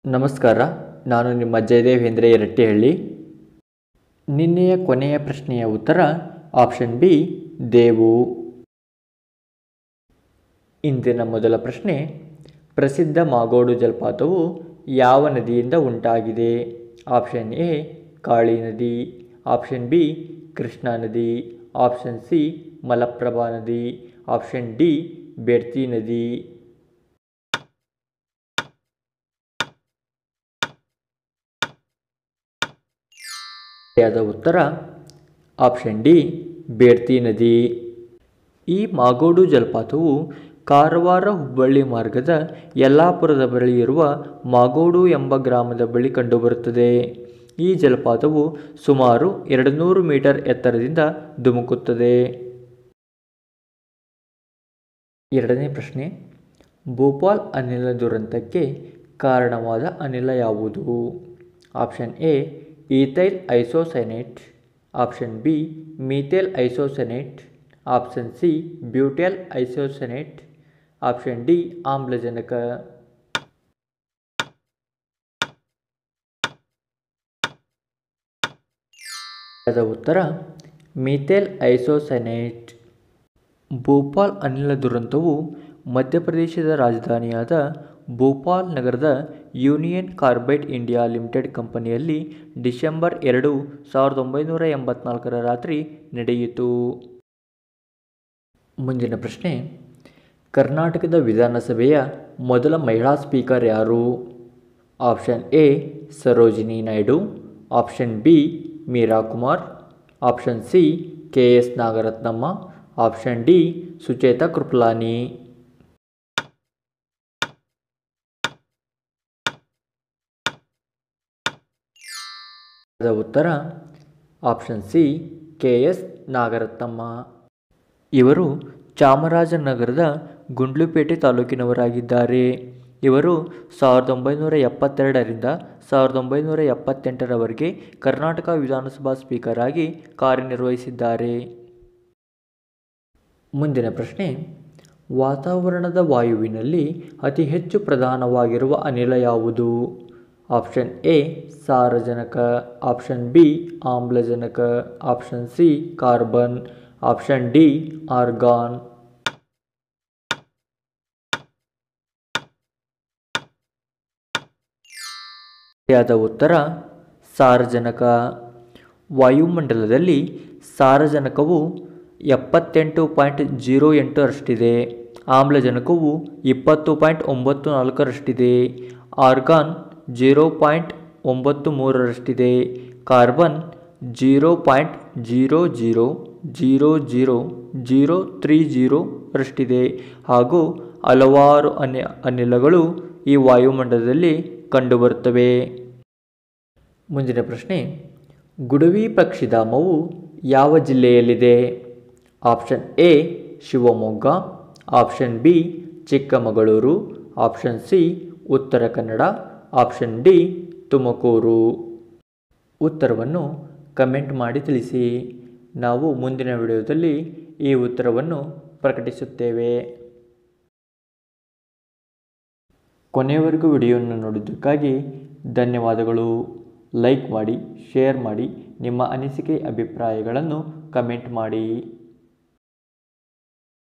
ನಮಸ್ಕಾರ, ನಾನು ನಿಮ್ಮ ಜಯದೇವೇಂದ್ರ ಎರಟ್ಟಿಹಳ್ಳಿ. ನಿನ್ನೆಯ ಕೊನೆಯ ಪ್ರಶ್ನೆಯ ಉತ್ತರ ಆಪ್ಷನ್ ಬಿ ದೇವು. ಇಂದಿನ ಮೊದಲ ಪ್ರಶ್ನೆ, ಪ್ರಸಿದ್ಧ ಮಾಗೋಡು ಜಲಪಾತವು ಯಾವ ನದಿಯಿಂದ ಉಂಟಾಗಿದೆ? ಆಪ್ಷನ್ ಎ ಕಾಳಿ ನದಿ, ಆಪ್ಷನ್ ಬಿ ಕೃಷ್ಣಾ ನದಿ, ಆಪ್ಷನ್ ಸಿ ಮಲಪ್ರಭಾ ನದಿ, ಆಪ್ಷನ್ ಡಿ ಬೆಡ್ತಿ ನದಿ. ಸರಿಯಾದ ಉತ್ತರ ಆಪ್ಷನ್ ಡಿ ಬೆಡ್ತಿ ನದಿ. ಈ ಮಾಗೋಡು ಜಲಪಾತವು ಕಾರವಾರ ಹುಬ್ಬಳ್ಳಿ ಮಾರ್ಗದ ಯಲ್ಲಾಪುರದ ಬಳಿ ಇರುವ ಮಾಗೋಡು ಎಂಬ ಗ್ರಾಮದ ಬಳಿ ಕಂಡುಬರುತ್ತದೆ. ಈ ಜಲಪಾತವು ಸುಮಾರು 200 ಮೀಟರ್ ಎತ್ತರದಿಂದ ಧುಮುಕುತ್ತದೆ. ಎರಡನೇ ಪ್ರಶ್ನೆ, ಭೋಪಾಲ್ ಅನಿಲ ದುರಂತಕ್ಕೆ ಕಾರಣವಾದ ಅನಿಲ ಯಾವುದು? Option A ethyl isocyanate, option B methyl isocyanate, option C butyl isocyanate, option D ಆಮ್ಲಜನಕ. ಉತ್ತರ ಮೀಥೇಲ್ ಐಸೋಸೈನೇಟ್. ಭೋಪಾಲ್ ಅನಿಲ ದುರಂತವು ಮಧ್ಯಪ್ರದೇಶದ ರಾಜಧಾನಿಯಾದ ಭೋಪಾಲ್ ನಗರದ ಯೂನಿಯನ್ ಕಾರ್ಬೈಡ್ ಇಂಡಿಯಾ ಲಿಮಿಟೆಡ್ ಕಂಪನಿಯಲ್ಲಿ ಡಿಸೆಂಬರ್ 2, 1984 ರಾತ್ರಿ ನಡೆಯಿತು. ಮುಂದಿನ ಪ್ರಶ್ನೆ, ಕರ್ನಾಟಕದ ವಿಧಾನಸಭೆಯ ಮೊದಲ ಮಹಿಳಾ ಸ್ಪೀಕರ್ ಯಾರು? Option A Sarojini Naidu, option B Meera Kumar, option C K S. Nagarathnamma, option D Sucheta Kripalani. ಉತ್ತರ ಆಪ್ಷನ್ ಸಿ ಕೆ.ಎಸ್. ನಾಗರತ್ನಮ್ಮ. ಇವರು ಚಾಮರಾಜನಗರದ ಗುಂಡ್ಲುಪೇಟೆ ತಾಲೂಕಿನವರಾಗಿದ್ದಾರೆ. ಇವರು 1972ರಿಂದ 1978ರವರೆಗೆ ಕರ್ನಾಟಕ ವಿಧಾನಸಭಾ ಸ್ಪೀಕರ್ ಆಗಿ ಕಾರ್ಯನಿರ್ವಹಿಸಿದ್ದಾರೆ. ಮುಂದಿನ ಪ್ರಶ್ನೆ, ವಾತಾವರಣದ ವಾಯುವಿನಲ್ಲಿ ಅತಿ ಹೆಚ್ಚು ಪ್ರಧಾನವಾಗಿರುವ ಅನಿಲ ಯಾವುದು? ಆಪ್ಷನ್ ಎ ಸಾರಜನಕ, ಆಪ್ಷನ್ ಬಿ ಆಮ್ಲಜನಕ, option C carbon, option D argon. ಸರಿಯಾದ ಉತ್ತರ ಸಾರಜನಕ. ವಾಯುಮಂಡಲದಲ್ಲಿ ಸಾರಜನಕವು 78.08ರಷ್ಟಿದೆ, ಆಮ್ಲಜನಕವು 20.94ರಷ್ಟಿದೆ, ಆರ್ಗಾನ್ 0.93ರಷ್ಟಿದೆ, ಕಾರ್ಬನ್ 0.000030ರಷ್ಟಿದೆ ಹಾಗೂ ಹಲವಾರು ಅನಿಲಗಳು ಈ ವಾಯುಮಂಡಲದಲ್ಲಿ ಕಂಡುಬರುತ್ತವೆ. ಮುಂದಿನ ಪ್ರಶ್ನೆ, ಗುಡವಿ ಪಕ್ಷಿಧಾಮವು ಯಾವ ಜಿಲ್ಲೆಯಲ್ಲಿದೆ? Option A Shivamogga, option B Chikkamagaluru, option C Uttara Kannada, option D Tumakuru. ಉತ್ತರವನ್ನು ಕಮೆಂಟ್ ಮಾಡಿ ತಿಳಿಸಿ. ನಾವು ಮುಂದಿನ ವಿಡಿಯೋದಲ್ಲಿ ಈ ಉತ್ತರವನ್ನು ಪ್ರಕಟಿಸುತ್ತೇವೆ. ಕೊನೆಯವರೆಗೂ ವಿಡಿಯೋವನ್ನು ನೋಡಿದ್ದಕ್ಕಾಗಿ ಧನ್ಯವಾದಗಳು. ಲೈಕ್ ಮಾಡಿ, ಶೇರ್ ಮಾಡಿ, ನಿಮ್ಮ ಅನಿಸಿಕೆ ಅಭಿಪ್ರಾಯಗಳನ್ನು ಕಮೆಂಟ್ ಮಾಡಿ.